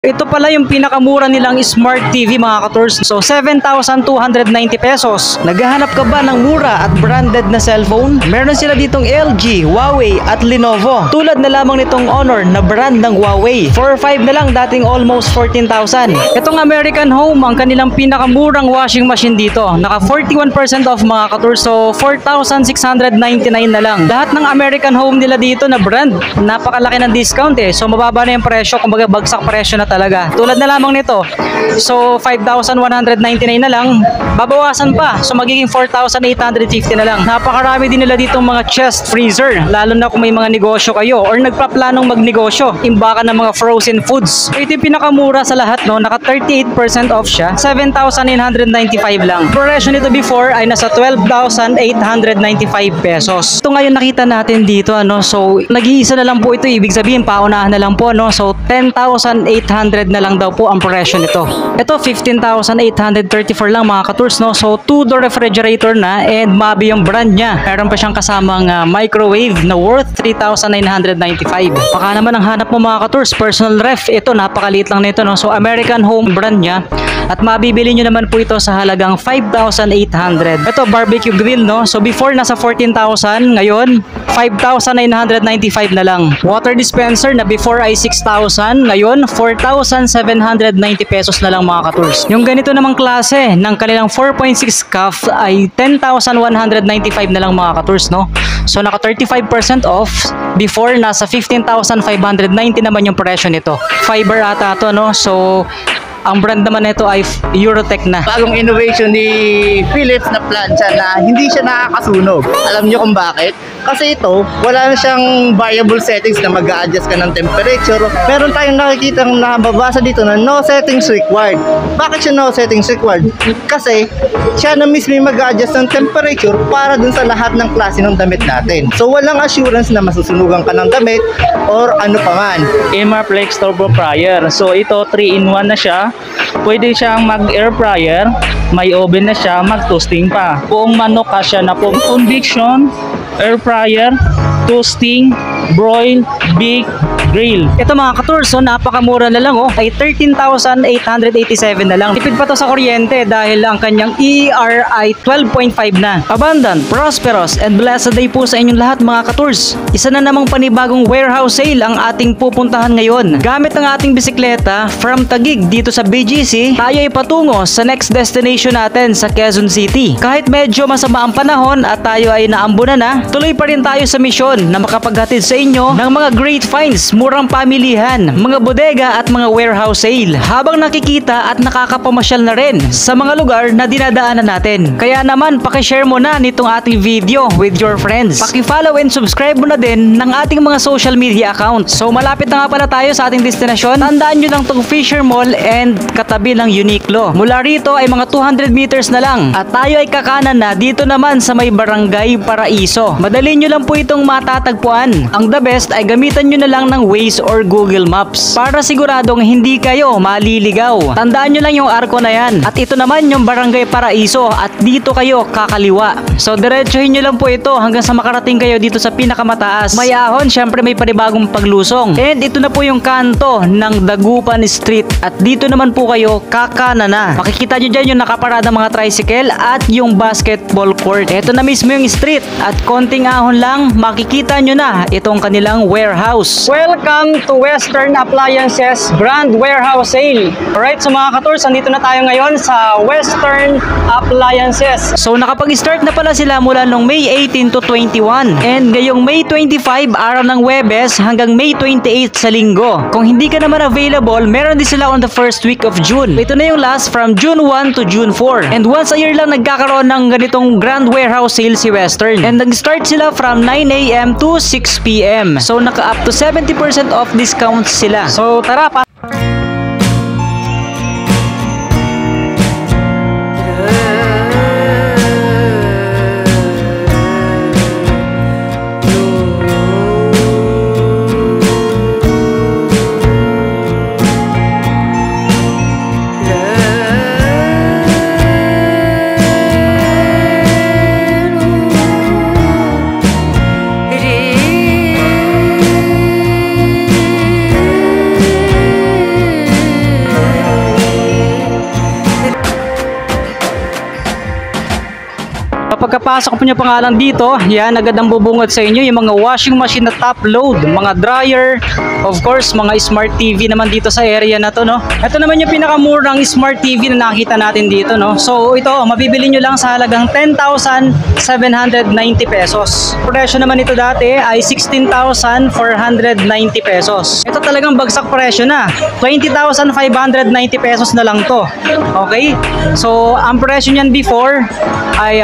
Ito pala yung pinakamura nilang Smart TV mga ka-tours. So 7,290 pesos. Naghahanap ka ba ng mura at branded na cellphone? Meron sila ditong LG, Huawei at Lenovo. Tulad na lamang nitong Honor na brand ng Huawei. 4,500 na lang, dating almost 14,000. Itong American Home, ang kanilang pinakamurang washing machine dito. Naka 41% off mga ka-tours. So 4,699 na lang. Lahat ng American Home nila dito na brand, napakalaki ng discount eh. So mababa na yung presyo, kumbaga bagsak presyo na talaga. Tulad na lamang nito. So 5,199 na lang. Babawasan pa. So magiging 4,850 na lang. Napakarami din nila ditong mga chest freezer. Lalo na kung may mga negosyo kayo or nagpaplanong magnegosyo. Imbakan ng mga frozen foods. Ito yung pinakamura sa lahat, no? Naka 38% off siya. 7,995 lang. Presyo nito before ay nasa 12,895 pesos. Ito ngayon nakita natin dito, ano? So nag-iisa na lang po ito. Ibig sabihin paunahan na lang po, no? So 10,800 na lang daw po ang presyo nito. Ito 15,834 lang mga ka-tours, no? So 2-door refrigerator na and Mabi yung brand niya. Meron pa siyang kasamang microwave na worth 3,995. Baka naman ang hanap mo mga ka-tours, personal ref. Ito napakaliit lang nito, no? So American Home brand niya. At mabibili nyo naman po ito sa halagang 5,800. Ito barbecue grill, no? So before nasa 14,000, ngayon 5,995 na lang. Water dispenser na before ay 6,000, ngayon 4,790 pesos na lang mga ka-tours. Yung ganito namang klase ng kanilang 4.6 cup ay 10,195 na lang mga ka-tours, no? So naka 35% off. Before nasa 15,590 naman yung presyo nito. Fiber ata to, no? So ang brand naman nito ay Eurotech na. Bagong innovation ni Philips na plancha na hindi siya nakakasunog. Alam niyo kung bakit? Kasi ito, wala na siyang variable settings na mag-a-adjust ka ng temperature. Meron tayong nakikita nababasa dito na no settings required. Bakit siya no settings required? Kasi siya na mismo mag-a-adjust ng temperature para dun sa lahat ng klase ng damit natin. So walang assurance na masusunugan ka ng damit or ano pa man. Amarflex Turbo Fryer. So ito 3-in-1 na siya. Pwede siyang mag-air fryer, may oven na siya, mag-toasting pa. Buong manok kasya na po. Convection, air fryer, toasting, broil, bake, grill. Ito mga ka-tours, so napakamura na lang, oh. Ay 13,887 na lang. Tipid pa to sa kuryente dahil ang kanyang EER ay 12.5 na. Abundant, prosperous, and blessed day po sa inyong lahat mga ka-tours. Isa na namang panibagong warehouse sale ang ating pupuntahan ngayon. Gamit ang ating bisikleta from Taguig dito sa BGC, tayo ay patungo sa next destination natin sa Quezon City. Kahit medyo masama ang panahon at tayo ay naambunan na, tuloy pa rin tayo sa misyon na makapaghatid sa inyo ng mga great finds, murang pamilihan, mga bodega at mga warehouse sale habang nakikita at nakakapamasyal na rin sa mga lugar na dinadaanan natin. Kaya naman pakishare mo na nitong ating video with your friends. Paki-follow and subscribe mo na din ng ating mga social media accounts. So malapit na nga pala tayo sa ating destinasyon. Tandaan nyo lang tong Fisher Mall and katabi ng Uniqlo. Mula rito ay mga 200 meters na lang at tayo ay kakanan na dito naman sa may Barangay Paraiso. Madali nyo lang po itong matatagpuan. Ang the best ay gamitan nyo na lang ng Waze or Google Maps para siguradong hindi kayo maliligaw. Tandaan nyo lang yung arko na yan. At ito naman yung Barangay Paraiso at dito kayo kakaliwa. So diretsuhin nyo lang po ito hanggang sa makarating kayo dito sa pinakamataas. May ahon, syempre may panibagong paglusong. And ito na po yung kanto ng Dagupan Street. At dito naman po kayo kakana na. Makikita nyo dyan yung nakaparada mga tricycle at yung basketball court. Ito na mismo yung street at konting ahon lang makikita nyo na itong kanilang warehouse. Welcome to Western Appliances Grand Warehouse Sale. Alright, so mga ka-tours, andito na tayo ngayon sa Western Appliances. So nakapag-start na pala sila mula nung May 18 to 21. And ngayong May 25, araw ng Webes, hanggang May 28 sa Linggo. Kung hindi ka naman available, meron din sila on the first week of June. Ito na yung last from June 1 to June 4. And once a year lang nagkakaroon ng ganitong Grand Warehouse Sale si Western. And nag-start sila from 9 AM to 6 PM. So naka up to 70% off discounts sila. So tara pa. pagkapasok po nyo pangalan dito, yan agad ang bubungad sa inyo yung mga washing machine na top load, mga dryer, of course mga smart TV naman dito sa area na to, no. Ito naman yung pinakamurang smart TV na nakita natin dito, no. So ito mabibili nyo lang sa halagang 10,790 pesos. Presyo naman ito dati ay 16,490 pesos. Ito talagang bagsak presyo na, 20,590 pesos na lang to. Okay, so ang presyo niyan before ay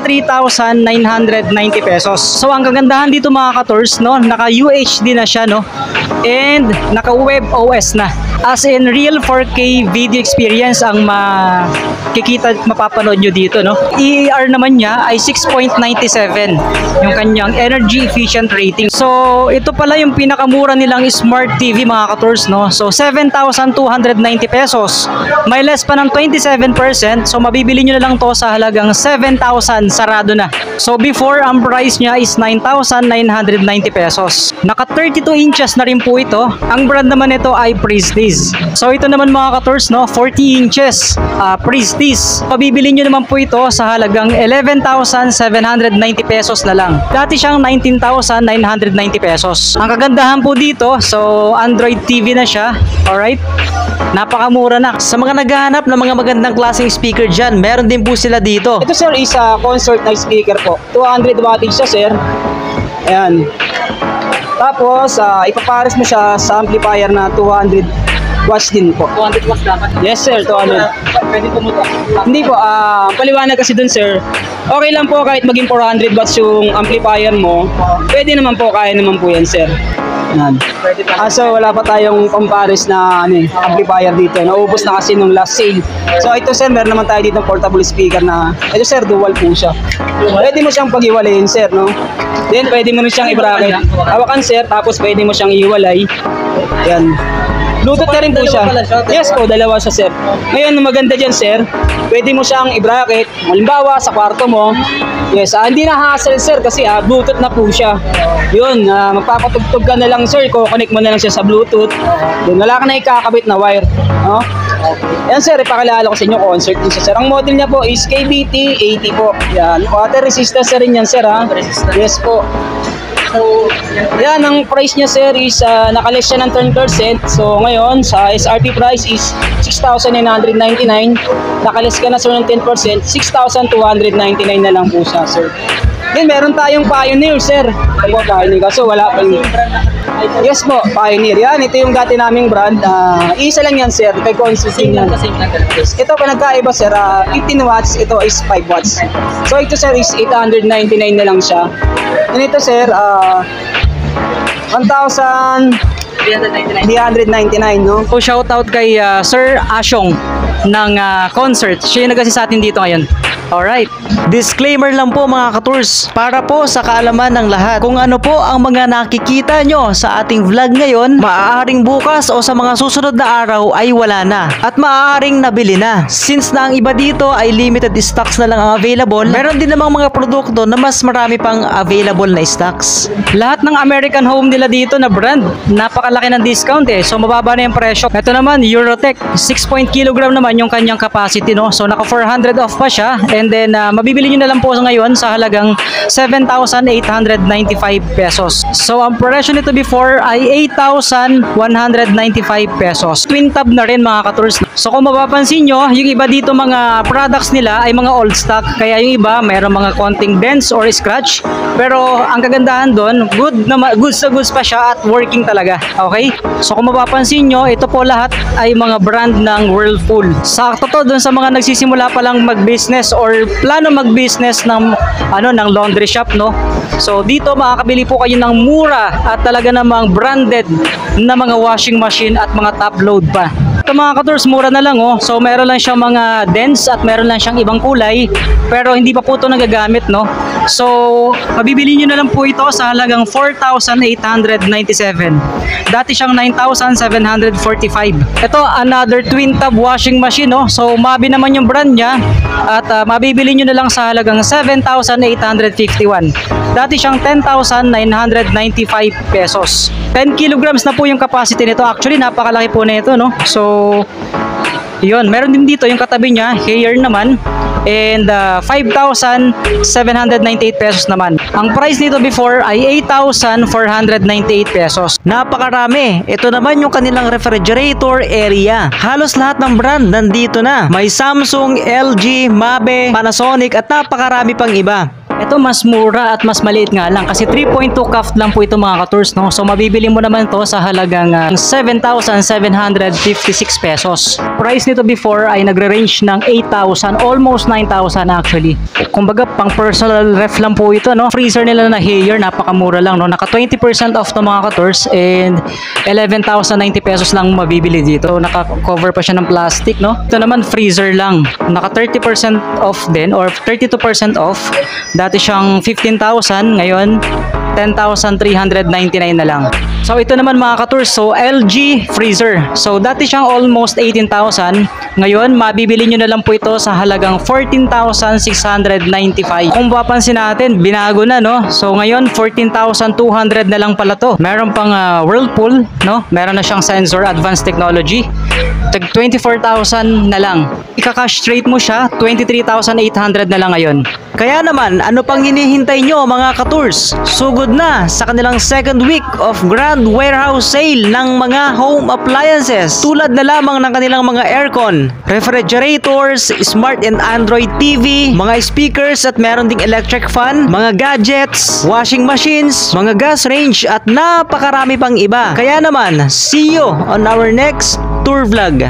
33,990 pesos. So ang kagandahan dito mga ka-tours, no, naka UHD na siya, no, and naka web OS na, as in real 4K video experience ang makikita at mapapanood nyo dito, no. EAR naman niya ay 6.97 yung kanyang energy efficient rating. So ito pala yung pinakamura nilang smart TV mga ka-tours, no. So 7,290 pesos, may less pa ng 27%. So mabibili nyo na lang to sa halagang 7,000 sarado na. So before ang price niya is 9,990 pesos. Naka 32 inches na rin po ito. Ang brand naman nito ay Prestige. So ito naman mga ka-tours, no, 40 inches Prestige. Pabibili nyo naman po ito sa halagang 11,790 pesos na lang. Dati siyang 19,990 pesos. Ang kagandahan po dito, so Android TV na siya. Alright, napakamura na. Sa mga naghahanap ng mga magandang klaseng speaker dyan, meron din po sila dito. Ito sir is a consort na speaker po, 200 wattage siya sir. Ayan. Tapos ipapares mo siya sa amplifier na 200 watts din po. 200 watts dapat? Yes sir, 200. Pwede pumutok? Hindi po, paliwanag kasi dun sir. Okay lang po kahit maging 400 watts yung amplifier mo. Pwede naman po, kaya naman po yan sir. Yan. So wala pa tayong pampares na amplifier dito. Naubos na kasi nung last sale. So ito sir, meron naman tayo dito portable speaker na ito sir, dual po siya. Pwede mo siyang pag-iwalayin sir, no? Then pwede mo rin siyang i-bracket. Hawakan sir, tapos pwede mo siyang iwalay. Yan. Bluetooth na rin po siya. Yes po, dalawa siya sir. Ngayon, maganda dyan sir, pwede mo siyang i-bracket. Halimbawa, sa kwarto mo. Yes, hindi na hassle sir kasi Bluetooth na po siya. Yun, magpapatugtog ka na lang sir, i-connect mo na lang siya sa Bluetooth. Then, wala ka na ikakabit na wire. No? Yan sir, ipakilala ko sa inyo, concert din siya sir. Ang model niya po is KBT-80 po. Yan, water resistance rin yan sir ha. Yes po. So, yan, ang price niya sir is nakaless siya ng 10%. So, ngayon, sa SRP price is 6,999. Nakaless ka na sir ng 10%, 6,299 na lang po siya sir. Then, meron tayong Pioneer sir. Ito po, Pioneer. Kaso wala pa yung... Yes po, Pioneer. Yan, ito yung dati naming brand. Isa lang yan sir, kay Constantine yan. Ito pa nagkaiba sir, 15 watts, ito is 5 watts. So, ito sir is 899 na lang siya. And ito sir, 1,399, no? So shoutout kay Sir Asyong ng concert. Siya yung nagasi sa atin dito ngayon. Alright. Disclaimer lang po mga ka-tours, para po sa kaalaman ng lahat. Kung ano po ang mga nakikita nyo sa ating vlog ngayon, maaaring bukas o sa mga susunod na araw ay wala na. At maaaring nabili na. Since na ang iba dito ay limited stocks na lang ang available, meron din namang mga produkto na mas marami pang available na stocks. Lahat ng American Home nila dito na brand, napakalaki ng discount eh. So mababa na yung presyo. Ito naman, Eurotech, 6 kg naman yung kanyang capacity, no? So naka 400 off pa siya. And then, mabibili nyo na lang po ngayon sa halagang 7,895 pesos. So, ang presyo nito before ay 8,195 pesos. Twin tab na rin mga ka-tours. So, kung mapapansin nyo, yung iba dito mga products nila ay mga old stock. Kaya yung iba, mayroong mga konting dents or scratch. Pero, ang kagandahan doon, goods pa siya at working talaga. Okay? So, kung mapapansin nyo, ito po lahat ay mga brand ng Whirlpool. Sakto to doon sa mga nagsisimula pa lang mag-business or plano mag-business ng laundry shop, no? So dito makakabili po kayo ng mura at talaga namang branded na mga washing machine at mga top load pa. Ito mga ka-tours, mura na lang oh. So meron lang siyang mga dents at meron lang siyang ibang kulay, pero hindi pa po ito nagagamit, no? So mabibili nyo na lang po ito sa halagang 4,897. Dati siyang 9,745. Ito another twin tub washing machine, no? So Mabi naman yung brand niya at mabibili nyo na lang sa halagang 7,851. Dati siyang 10,995 pesos. 10 kilograms na po yung capacity nito. Actually napakalaki po nito, no? So yun, meron din dito yung katabi niya, hair naman. and 5,798 pesos naman. Ang price nito before ay 8,498 pesos. Napakarami. Ito naman yung kanilang refrigerator area. Halos lahat ng brand nandito na. May Samsung, LG, Mabe, Panasonic at napakarami pang iba. Ito mas mura at mas maliit nga lang kasi 3.2 cuff lang po ito mga ka-tours, no? So mabibili mo naman to sa halagang 7,756 pesos. Price nito before ay nagre-range ng 8,000, almost 9,000 actually. Kumbaga pang personal ref lang po ito, no? Freezer nila na Haier, napakamura lang, no? Naka 20% off to mga ka-tours and 11,090 pesos lang mabibili dito. Naka-cover pa siya ng plastic, no? Ito naman freezer lang. Naka 30% off din or 32% off. Dati siyang 15,000, ngayon 10,399 na lang. So ito naman mga ka-tours, so LG freezer. So dati siyang almost 18,000, ngayon mabibili nyo na lang po ito sa halagang 14,695. Kung papansin natin, binago na, no? So ngayon 14,200 na lang pala to. Meron pang Whirlpool, no? Meron na siyang sensor, advanced technology. Tag 24,000 na lang. Ika-cash straight mo siya, 23,800 na lang ngayon. Kaya naman, ano pang hinihintay nyo mga ka-tours? Sugod na sa kanilang second week of Grand Warehouse Sale ng mga home appliances. Tulad na lamang ng kanilang mga aircon, refrigerators, smart and Android TV, mga speakers at meron ding electric fan, mga gadgets, washing machines, mga gas range at napakarami pang iba. Kaya naman, see you on our next tour vlog.